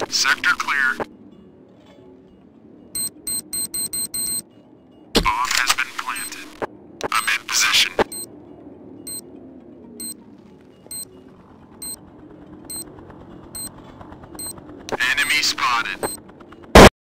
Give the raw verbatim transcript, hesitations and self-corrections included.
Sector clear. Bomb has been planted. I'm in position. Enemy spotted.